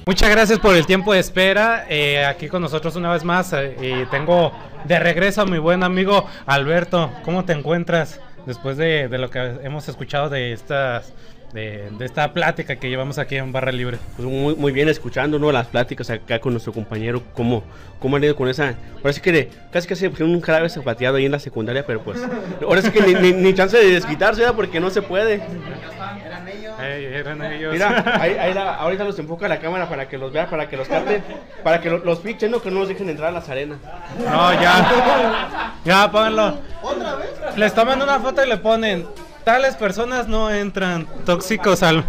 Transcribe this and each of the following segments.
Muchas gracias por el tiempo de espera. Aquí con nosotros una vez más. Tengo de regreso a mi buen amigo Alberto. ¿Cómo te encuentras después de lo que hemos escuchado de esta plática que llevamos aquí en Barra Libre? Pues muy bien, escuchando, ¿no?, las pláticas acá con nuestro compañero, cómo han ido con esa. Parece que casi un jarabe zapateado ahí en la secundaria, pero pues ahora sí que ni chance de desquitarse, ¿verdad? Porque no se puede. Eran ellos. Mira, ahorita los enfoca la cámara para que los vea, para que los capten, para que los fichen, ¿no? Que no los dejen entrar a las arenas. No, ya, pónganlo. ¿Otra vez? Les toman una foto y le ponen: tales personas no entran, tóxicos al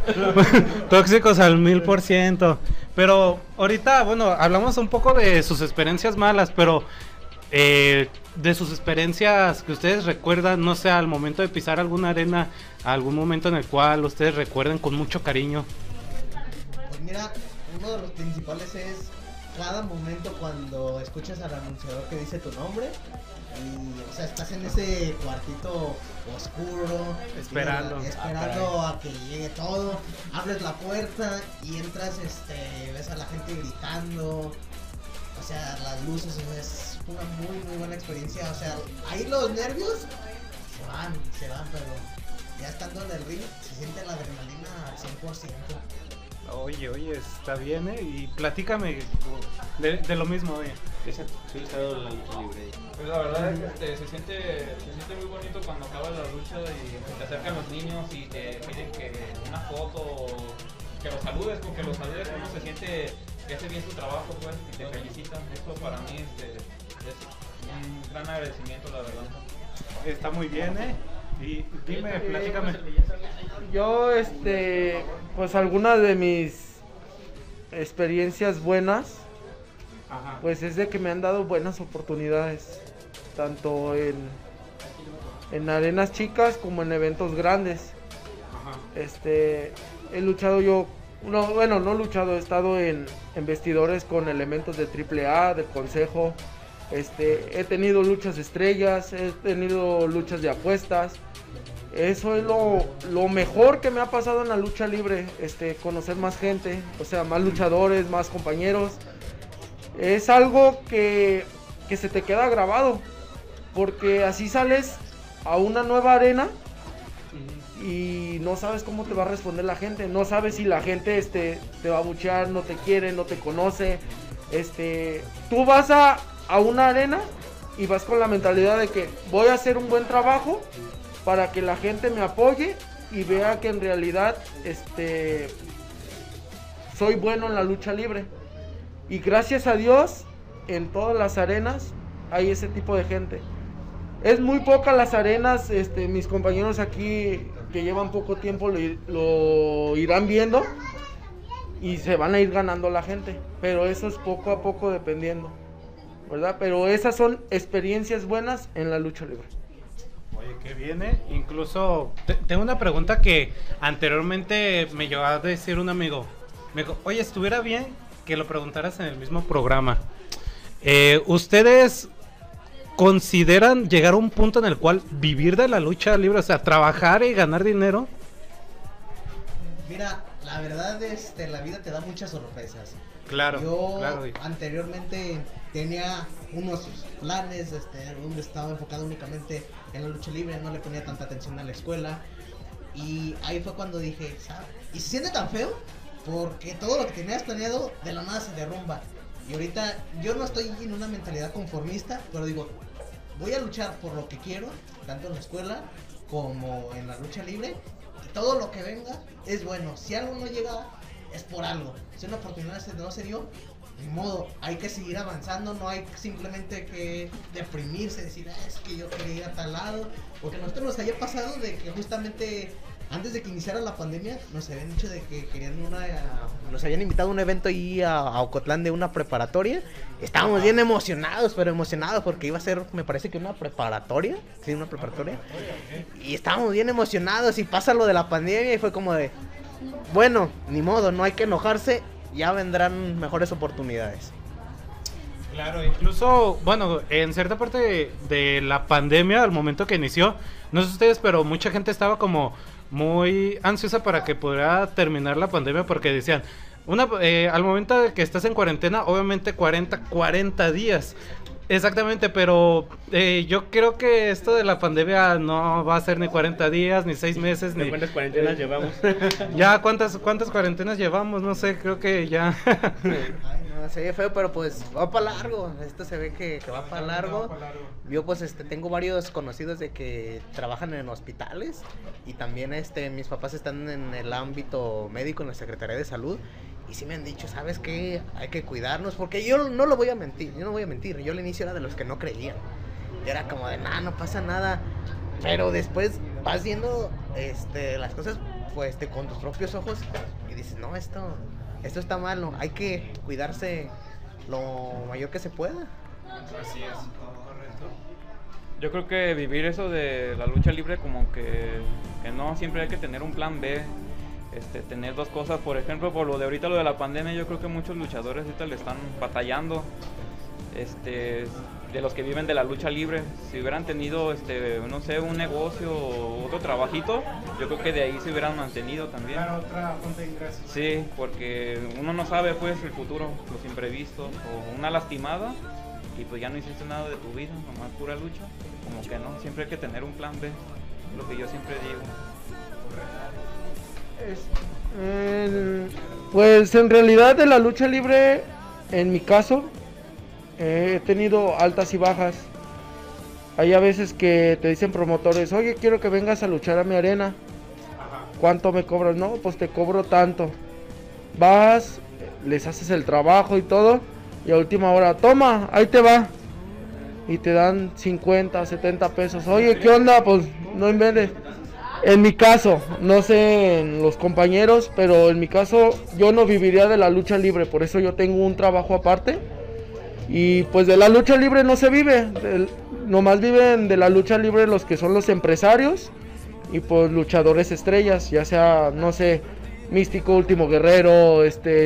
1000%. Pero ahorita, bueno, hablamos un poco de sus experiencias malas, pero de sus experiencias que ustedes recuerdan, no sé, al momento de pisar alguna arena, algún momento en el cual ustedes recuerden con mucho cariño. Pues mira, uno de los principales es cada momento cuando escuchas al anunciador que dice tu nombre y, o sea, estás en ese cuartito oscuro esperando a que llegue todo, abres la puerta y entras, ves a la gente gritando, o sea, las luces, es una muy buena experiencia. O sea, ahí los nervios se van, pero ya estando en el ring se siente la adrenalina al 100%. Oye, está bien, y platícame de lo mismo, oye. Sí, está la lucha libre. Pues la verdad es que se siente muy bonito cuando acaba la lucha y te acercan los niños y te piden que una foto, que los saludes, con que los saludes uno se siente que hace bien su trabajo, pues, y te felicitan. Esto para mí es un gran agradecimiento, la verdad. Está muy bien, y dime, platícame. Yo, pues algunas de mis experiencias buenas, Ajá. pues es de que me han dado buenas oportunidades, tanto en arenas chicas como en eventos grandes. Ajá. He luchado no he luchado, he estado en vestidores con elementos de AAA, de consejo. He tenido luchas estrellas, he tenido luchas de apuestas. Eso es lo mejor que me ha pasado en la lucha libre, conocer más gente, o sea, más luchadores, más compañeros. Es algo que se te queda grabado, porque así sales a una nueva arena y no sabes cómo te va a responder la gente, no sabes si la gente te va a abuchear, no te quiere, no te conoce. Tú vas a una arena y vas con la mentalidad de que voy a hacer un buen trabajo para que la gente me apoye y vea que en realidad soy bueno en la lucha libre. Y gracias a Dios, en todas las arenas hay ese tipo de gente. Es muy pocas las arenas, mis compañeros aquí que llevan poco tiempo lo irán viendo y se van a ir ganando la gente, pero eso es poco a poco dependiendo, ¿verdad? Pero esas son experiencias buenas en la lucha libre. Oye, ¿qué viene? Incluso tengo una pregunta que anteriormente me llegó a decir un amigo. Me dijo: oye, estuviera bien que lo preguntaras en el mismo programa. ¿Ustedes consideran llegar a un punto en el cual vivir de la lucha libre, o sea, trabajar y ganar dinero? Mira, la verdad, la vida te da muchas sorpresas. Claro. Yo claro. Anteriormente tenía unos planes, donde estaba enfocado únicamente en la lucha libre, no le ponía tanta atención a la escuela. Y ahí fue cuando dije, ¿sabes? Y se siente tan feo porque todo lo que tenías planeado de la nada se derrumba. Y ahorita yo no estoy en una mentalidad conformista, pero digo, voy a luchar por lo que quiero, tanto en la escuela como en la lucha libre. Y todo lo que venga es bueno. Si algo no llega, es por algo. Si una oportunidad no se dio, ni modo, hay que seguir avanzando. No hay simplemente que deprimirse, decir, es que yo quería ir a tal lado. Porque a nosotros nos había pasado de que justamente antes de que iniciara la pandemia nos habían dicho de que querían nos habían invitado a un evento ahí a Ocotlán de una preparatoria. Estábamos bien emocionados, pero emocionados porque iba a ser, me parece que una preparatoria. Sí, una preparatoria. Y estábamos bien emocionados y pasa lo de la pandemia y fue como de, bueno, ni modo, no hay que enojarse, ya vendrán mejores oportunidades. Claro, incluso, bueno, en cierta parte de la pandemia, al momento que inició, no sé ustedes, pero mucha gente estaba como muy ansiosa para que pudiera terminar la pandemia porque decían, Al momento de que estás en cuarentena, obviamente 40 días. Exactamente, pero yo creo que esto de la pandemia no va a ser ni 40 días, ni 6 meses, ni... ¿Cuántas cuarentenas llevamos? Ya, ¿cuántas cuarentenas llevamos? No sé, creo que ya... Ay, no, se ve feo, pero pues va para largo. Esto se ve que va para largo. Yo pues tengo varios conocidos de que trabajan en hospitales y también mis papás están en el ámbito médico, en la Secretaría de Salud. Y sí me han dicho, ¿sabes qué? Hay que cuidarnos, porque yo no lo voy a mentir, yo al inicio era de los que no creían. Y era como de, no pasa nada. Pero después vas viendo las cosas pues con tus propios ojos y dices, no, esto está mal, no, hay que cuidarse lo mayor que se pueda. Así es, correcto. Yo creo que vivir eso de la lucha libre como que no, siempre hay que tener un plan B. Tener dos cosas, por ejemplo, por lo de ahorita, lo de la pandemia, yo creo que muchos luchadores ahorita le están batallando, de los que viven de la lucha libre. Si hubieran tenido, no sé, un negocio o otro trabajito, yo creo que de ahí se hubieran mantenido también. Para otra fuente de ingresos. Sí, porque uno no sabe, pues, el futuro, los imprevistos, o una lastimada, y pues ya no hiciste nada de tu vida, nomás pura lucha, como que no, siempre hay que tener un plan B, lo que yo siempre digo. Pues en realidad de la lucha libre, en mi caso, he tenido altas y bajas. Hay a veces que te dicen promotores, oye, quiero que vengas a luchar a mi arena. ¿Cuánto me cobras? No, pues te cobro tanto. Vas, les haces el trabajo y todo, y a última hora, toma, ahí te va. Y te dan 50, 70 pesos. Oye, ¿qué onda? Pues no inventes. En mi caso, no sé en los compañeros, pero en mi caso yo no viviría de la lucha libre, por eso yo tengo un trabajo aparte. Y pues de la lucha libre no se vive, nomás viven de la lucha libre los que son los empresarios y pues luchadores estrellas, ya sea, no sé, Místico, Último Guerrero,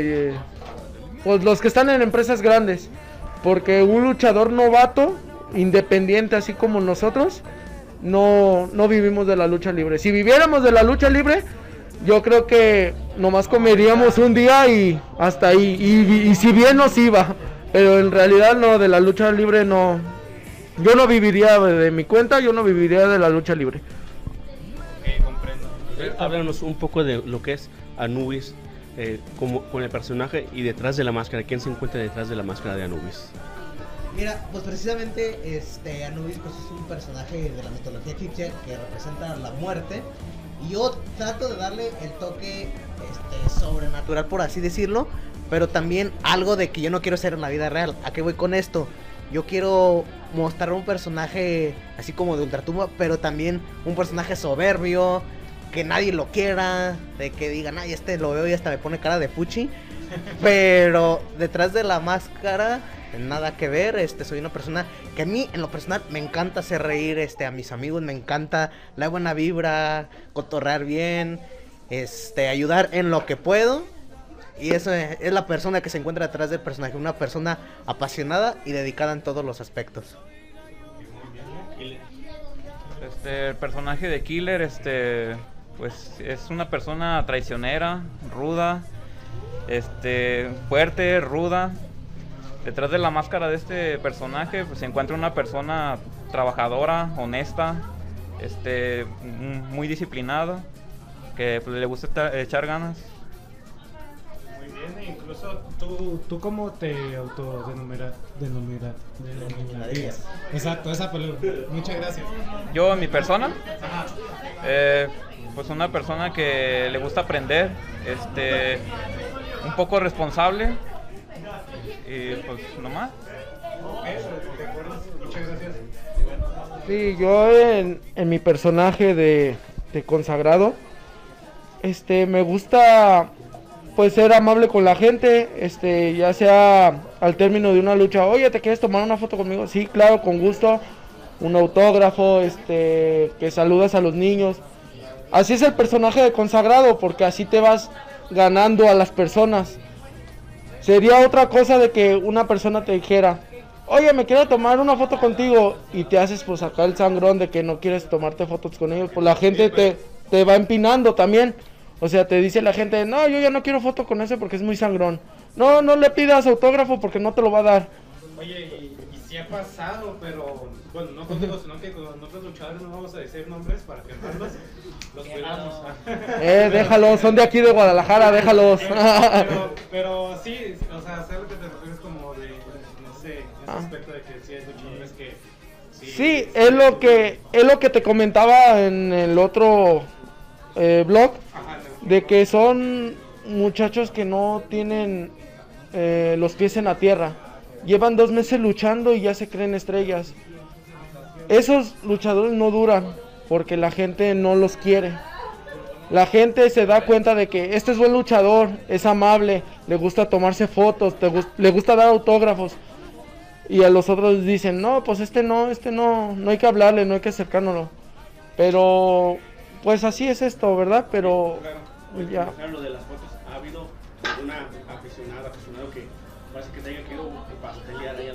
pues los que están en empresas grandes. Porque un luchador novato, independiente así como nosotros, no vivimos de la lucha libre. Si viviéramos de la lucha libre, yo creo que nomás comeríamos un día y hasta ahí. Y si bien nos iba, pero en realidad no, de la lucha libre no. Yo no viviría de mi cuenta, yo no viviría de la lucha libre. Ok, comprendo. Háblanos un poco de lo que es Anubis, como con el personaje y detrás de la máscara. ¿Quién se encuentra detrás de la máscara de Anubis? Mira, pues precisamente Anubis pues es un personaje de la mitología egipcia que representa la muerte. Y yo trato de darle el toque sobrenatural, por así decirlo, pero también algo de que yo no quiero ser en la vida real. ¿A qué voy con esto? Yo quiero mostrar un personaje así como de ultratumba, pero también un personaje soberbio, que nadie lo quiera, de que digan, ay, lo veo y hasta me pone cara de fuchi. Pero detrás de la máscara, nada que ver. Soy una persona que a mí, en lo personal, me encanta hacer reír a mis amigos, me encanta la buena vibra, cotorrear bien, ayudar en lo que puedo. Y eso es la persona que se encuentra detrás del personaje, una persona apasionada y dedicada en todos los aspectos. El personaje de Killer, pues es una persona traicionera, ruda, fuerte, ruda. Detrás de la máscara de este personaje pues, se encuentra una persona trabajadora, honesta, muy disciplinada, que pues, le gusta echar ganas. Muy bien, incluso tú ¿cómo te denominarías? Exacto, esa palabra. Muchas gracias. Yo, mi persona, pues una persona que le gusta aprender, un poco responsable. Y pues nomás. Muchas gracias. Sí, yo en mi personaje de consagrado, me gusta pues ser amable con la gente, ya sea al término de una lucha, oye, ¿te quieres tomar una foto conmigo? Sí, claro, con gusto, un autógrafo, que saludas a los niños. Así es el personaje de consagrado, porque así te vas ganando a las personas. Sería otra cosa de que una persona te dijera, oye, me quiero tomar una foto contigo, y te haces pues acá el sangrón de que no quieres tomarte fotos con ellos, pues la gente te va empinando también. O sea, te dice la gente, no, yo ya no quiero foto con ese porque es muy sangrón. No, no le pidas autógrafo porque no te lo va a dar. Oye, y sí ha pasado, pero bueno, no contigo, sino que con otros luchadores, no vamos a decir nombres para quemarlos, los cuidamos. Déjalos, son de aquí de Guadalajara, déjalos. pero sí, o sea, ¿sabes lo que te refieres como de, no sé, ese aspecto de que sí hay luchadores que... Sí, es lo que te comentaba en el otro blog, de que son muchachos que no tienen los pies en la tierra. Llevan 2 meses luchando y ya se creen estrellas. Esos luchadores no duran porque la gente no los quiere. La gente se da cuenta de que este es buen luchador, es amable, le gusta tomarse fotos, le gusta dar autógrafos. Y a los otros dicen, no, pues no hay que hablarle, no hay que acercárnoslo. Pero, pues así es esto, ¿verdad? Pero, ya. Lo de las fotos, ha habido una aficionado que parece que te haya querido pastelear ahí a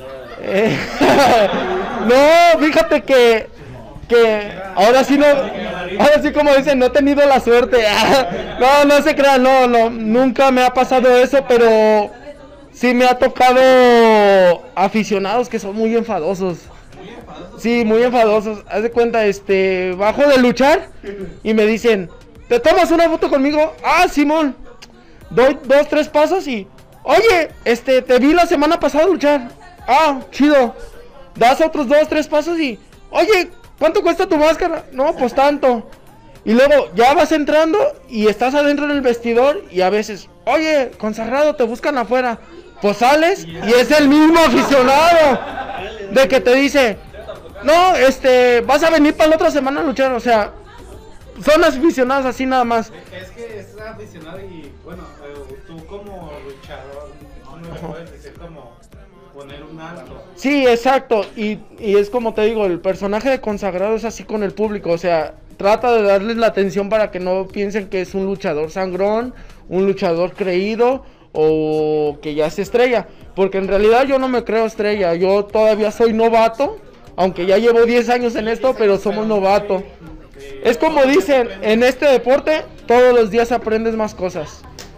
la hora de... No, fíjate que ahora sí como dicen, no he tenido la suerte. No se crean, no, nunca me ha pasado eso, pero sí me ha tocado aficionados que son muy enfadosos. Sí, muy enfadosos. Haz de cuenta, bajo de luchar y me dicen, ¿te tomas una foto conmigo? Ah, Simón. Doy 2, 3 pasos y, oye, te vi la semana pasada luchar. Ah, chido. Das otros 2, 3 pasos y, oye, ¿cuánto cuesta tu máscara? No, pues tanto. Y luego ya vas entrando y estás adentro del vestidor y a veces, oye, consagrado, te buscan afuera. Pues sales y es el mismo aficionado de que te dice, no, vas a venir para la otra semana a luchar. O sea, son aficionados así nada más. Es que es aficionado y bueno, tú como luchador no me puedes decir como poner un alto. Sí, exacto, y es como te digo, el personaje de consagrado es así con el público, o sea, trata de darles la atención para que no piensen que es un luchador sangrón, un luchador creído o que ya se estrella, porque en realidad yo no me creo estrella, yo todavía soy novato, aunque ya llevo 10 años en esto, pero somos novato. Es como dicen, en este deporte todos los días aprendes más cosas.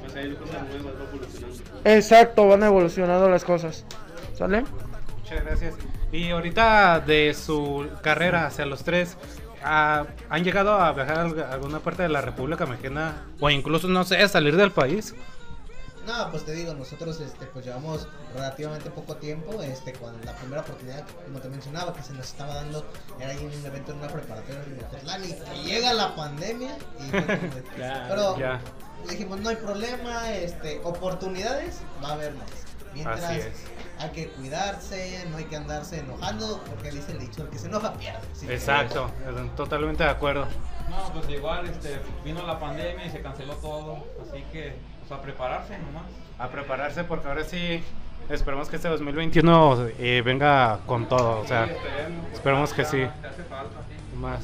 Exacto, van evolucionando las cosas. ¿Sale? Muchas gracias. Y ahorita de su carrera hacia los 3, ¿han llegado a viajar a alguna parte de la República Mexicana? O incluso, no sé, salir del país. No, pues te digo, nosotros pues llevamos relativamente poco tiempo, cuando la primera oportunidad, como te mencionaba, que se nos estaba dando, era ahí en un evento en una preparatoria en Ocotlán y llega la pandemia y pero dijimos, no hay problema, oportunidades va a haber más. Mientras hay que cuidarse, no hay que andarse enojando, porque dice el dicho, el que se enoja pierde. ¿Sí? Exacto, totalmente de acuerdo. No, pues igual vino la pandemia y se canceló todo, así que pues a prepararse nomás. A prepararse porque ahora sí, esperemos que este 2021 venga con todo, o sea, esperemos que sí. Hace falta, sí. Más.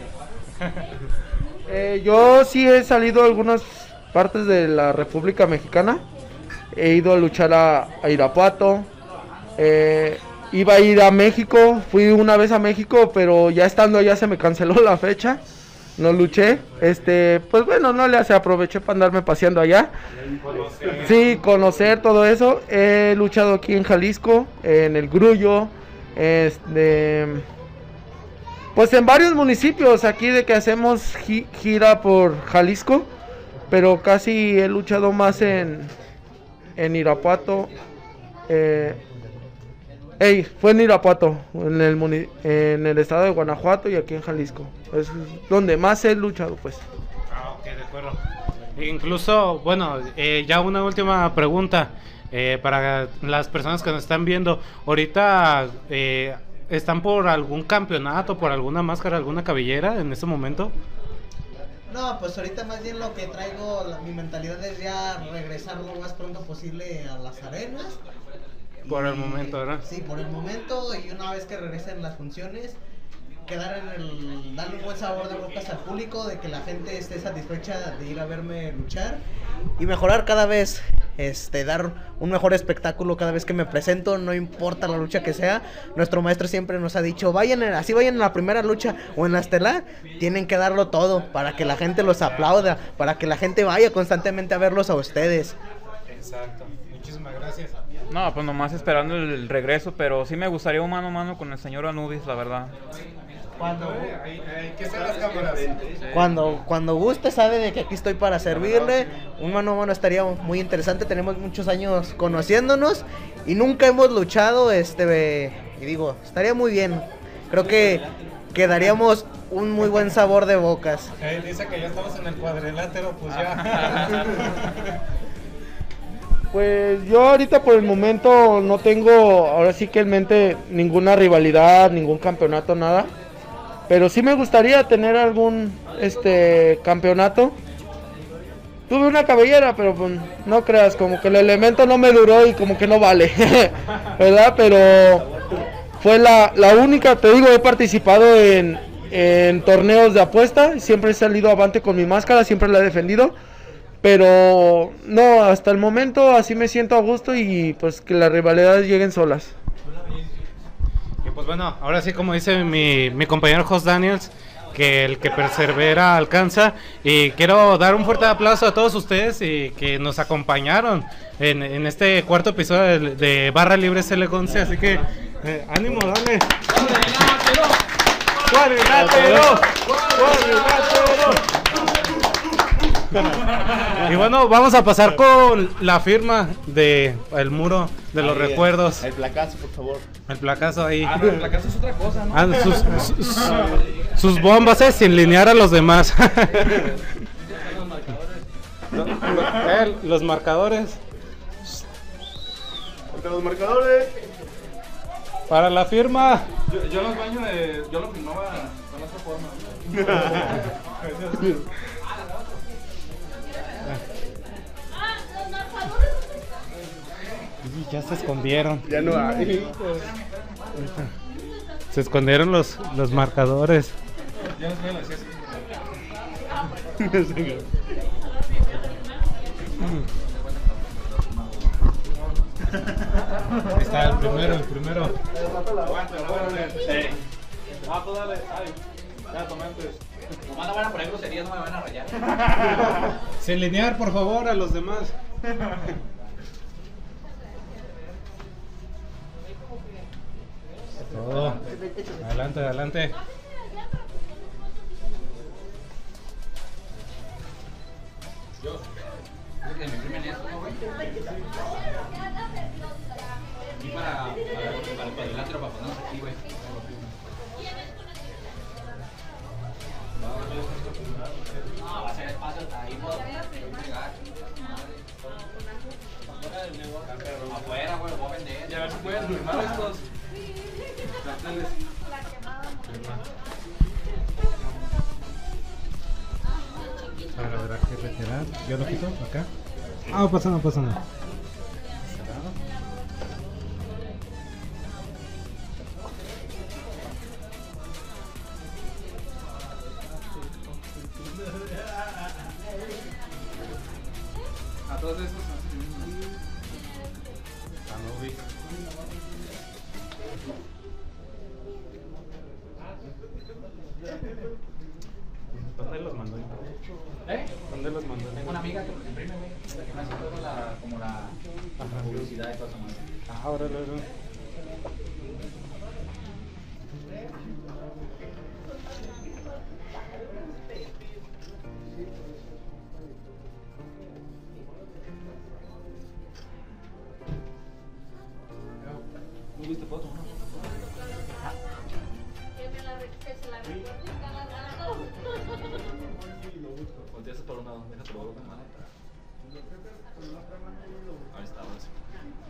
Yo sí he salido a algunas partes de la República Mexicana. He ido a luchar a Irapuato. Iba a ir a México. Fui una vez a México, pero ya estando allá se me canceló la fecha. No luché. Pues bueno, no le hace, aproveché para andarme paseando allá. Sí, conocer todo eso. He luchado aquí en Jalisco, en el Grullo. Pues en varios municipios aquí de que hacemos gira por Jalisco. Pero casi he luchado más en Irapuato. Fue en Irapuato, en el estado de Guanajuato y aquí en Jalisco. Es donde más he luchado, pues. Ok, de acuerdo. Incluso, bueno, ya una última pregunta para las personas que nos están viendo. Ahorita, ¿están por algún campeonato, por alguna máscara, alguna cabellera en este momento? No, pues ahorita más bien lo que traigo, mi mentalidad es ya regresar lo más pronto posible a las arenas. Por el momento, ¿verdad? Sí, por el momento, y una vez que regresen las funciones, quedar darle un buen sabor de bocas al público, de que la gente esté satisfecha de ir a verme luchar y mejorar cada vez, dar un mejor espectáculo cada vez que me presento, no importa la lucha que sea. Nuestro maestro siempre nos ha dicho, vayan en la primera lucha o en la estelar, tienen que darlo todo para que la gente los aplauda, para que la gente vaya constantemente a verlos a ustedes. Exacto, muchísimas gracias. No, pues nomás esperando el regreso, pero sí me gustaría un mano a mano con el señor Anubis, la verdad. ¿Qué son las cámaras? Cuando guste, sabe de que aquí estoy para servirle. Un mano a mano estaría muy interesante. Tenemos muchos años conociéndonos y nunca hemos luchado, y digo, estaría muy bien. Creo que daríamos un muy buen sabor de bocas. Dice que ya estamos en el cuadrilátero, pues ya. Pues yo ahorita por el momento no tengo, ahora sí que en mente ninguna rivalidad, ningún campeonato, nada. Pero sí me gustaría tener algún campeonato. Tuve una cabellera, pero pues, no creas, como que el elemento no me duró y como que no vale, ¿verdad? Pero fue la única, te digo, he participado en torneos de apuesta, siempre he salido avante con mi máscara, siempre la he defendido. Pero no, hasta el momento así me siento a gusto y pues que las rivalidades lleguen solas. Y pues bueno, ahora sí, como dice mi compañero Jos Daniels, que el que persevera alcanza. Y quiero dar un fuerte aplauso a todos ustedes y que nos acompañaron en este cuarto episodio de Barra Libre CL11. Así que ánimo, dale. ¡Cuadrilátero! Y bueno, vamos a pasar con la firma de el muro de los recuerdos. El placazo, por favor. El placazo ahí. Pero el placazo es otra cosa, ¿no? Sus bombas, sin linear a los demás. Los marcadores. Porque los marcadores. Para la firma. Yo los baños yo lo filmaba con otra forma. Ya se escondieron. Ya no hay. Se escondieron los marcadores. Ya nos voy a la decir. Ahí está el primero. Aguanta. Sí. Ah, tú dale. Ay, ya tomé antes. Nomás no van a poner groserías, no me van a rayar. Sin linear, por favor, a los demás. Todo. Adelante. Que me imprimen esto, ¿no, güey? Y para el cuadrilátero, para ponernos aquí, güey. No, va a ser espacio ahí, puedo llegar. Afuera, güey, lo voy a vender. Y a ver si pueden firmar estos carteles. A ver, habrá que retirar. Yo lo quito acá. Ah, no pasa nada. A todos estos. Anubis. ¿Dónde los mandó? ¿Dónde los mandó? Tengo una amiga que los imprime, güey. Que me hace como la publicidad y todo eso. Ah, órale. ¿No viste foto, no? Volteaste por un lado, déjate por otra mano. Ahí está, ahora sí.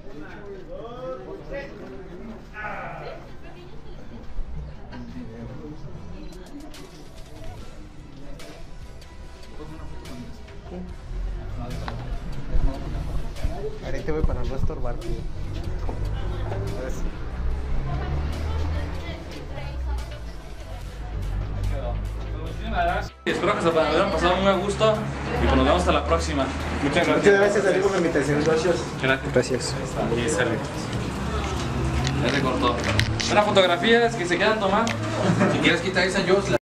Ahorita voy para no estorbarte. Espero que se lo hayan pasado muy a gusto y pues nos vemos hasta la próxima. Muchas gracias. Muchas gracias, amigo, por la invitación. Gracias. Gracias. Y sale. Ya se cortó. Una fotografía es que se quedan tomando. Si quieres quitar esa, yo